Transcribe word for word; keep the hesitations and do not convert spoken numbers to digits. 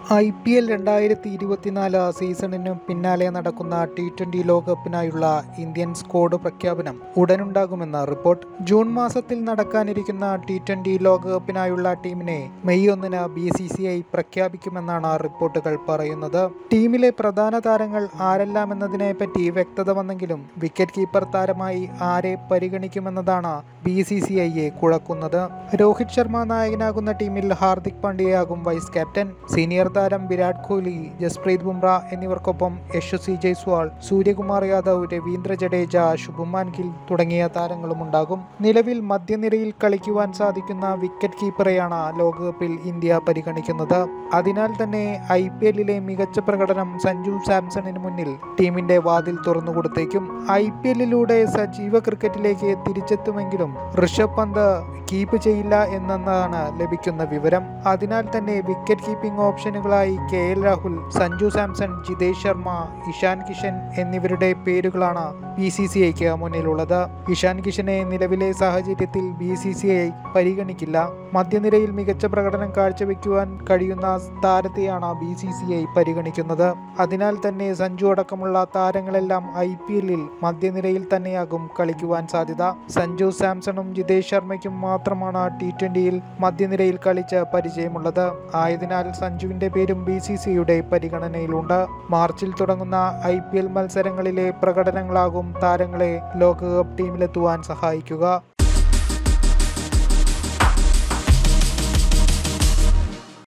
I P L രണ്ടായിരത്തി ഇരുപത്തിനാല് സീസണിനു പിന്നാലെ നടക്കുന്ന ടി ട്വന്റി ലോകകപ്പിനായുള്ള ഇന്ത്യൻ സ്ക്വാഡ് പ്രഖ്യാപനം ഉടനുണ്ടാകുമെന്ന് റിപ്പോർട്ട്. ജൂൺ മാസത്തിൽ നടക്കാനിരിക്കുന്ന ടി ട്വന്റി ലോകകപ്പിനായുള്ള ടീമിനെ മെയ് ഒന്നിന് ബി സി സി ഐ പ്രഖ്യാപിക്കുമെന്നാണ് റിപ്പോർട്ടുകൾ പറയുന്നത്. ടീമിലെ പ്രധാന താരങ്ങൾ ആരെല്ലാമെന്നതിനെ പറ്റി വ്യക്തത വന്നെങ്കിലും വിക്കറ്റ് കീപ്പർ താരമായി ആരെ പരിഗണിക്കുമെന്നതാണ് ബി സി സി ഐയെ കുഴക്കുന്നത്. രോഹിത് ശർമ്മ നായകനാകുന്ന ടീമിൽ ഹാർദിക് പാണ്ഡ്യയാകും വൈസ് ക്യാപ്റ്റൻ. സീനിയർ താരം വിരാട് കോഹ്ലി, ജസ്പ്രീത് ബുംറ എന്നിവർക്കൊപ്പം യശസ്വി ജയ്സ്വാൾ, സൂര്യകുമാർ യാദവ്, രവീന്ദ്ര ജഡേജ, ശുഭ്മാൻ ഗിൽ തുടങ്ങിയ താരങ്ങളുമുണ്ടാകും. നിലവിൽ മധ്യനിരയിൽ കളിക്കുവാൻ സാധിക്കുന്ന വിക്കറ്റ് കീപ്പറെയാണ് ലോകകപ്പിൽ ഇന്ത്യ പരിഗണിക്കുന്നത്. അതിനാൽ തന്നെ ഐ പി എല്ലിലെ മികച്ച പ്രകടനം സഞ്ജു സാംസണിന് മുന്നിൽ ടീമിന്റെ വാതിൽ തുറന്നുകൊടുത്തേക്കും. ഐ പി എല്ലിലൂടെ സജീവ ക്രിക്കറ്റിലേക്ക് തിരിച്ചെത്തുമെങ്കിലും ഋഷഭ് പന്ത് കീപ്പ് ചെയ്യില്ല എന്നതാണ് ലഭിക്കുന്ന വിവരം. അതിനാൽ തന്നെ വിക്കറ്റ് കീപ്പിംഗ് ഓപ്ഷനുകളായി കെ എൽ രാഹുൽ, സഞ്ജു സാംസൺ, ജിതേഷ് ശർമ്മ, ഇഷാൻ കിഷൻ എന്നിവരുടെ പേരുകളാണ് ബി സി സി ഐക്ക് മുന്നിലുള്ളത്. ഇഷാൻ കിഷനെ നിലവിലെ സാഹചര്യത്തിൽ ബി സി സി ഐ പരിഗണിക്കില്ല. മധ്യനിരയിൽ മികച്ച പ്രകടനം കാഴ്ചവെക്കുവാൻ കഴിയുന്ന താരത്തെയാണ് ബി സി സി ഐ പരിഗണിക്കുന്നത്. അതിനാൽ തന്നെ സഞ്ജു അടക്കമുള്ള താരങ്ങളെല്ലാം ഐ പി എല്ലിൽ മധ്യനിരയിൽ തന്നെയാകും കളിക്കുവാൻ സാധ്യത. സഞ്ജു സാംസണും ജിതേഷ് ശർമ്മയ്ക്കും മാത്രമാണ് ടി ട്വന്റിയിൽ മധ്യനിരയിൽ കളിച്ച് പരിചയമുള്ളത്. ആയതിനാൽ സഞ്ജുവിന്റെ പേരും ബി സി സി ഐയുടെ പരിഗണനയിലുണ്ട്. മാർച്ചിൽ തുടങ്ങുന്ന ഐ പി എൽ മത്സരങ്ങളിലെ പ്രകടനങ്ങളാകും താരങ്ങളെ ലോകകപ്പ് ടീമിലെത്തുവാൻ സഹായിക്കുക.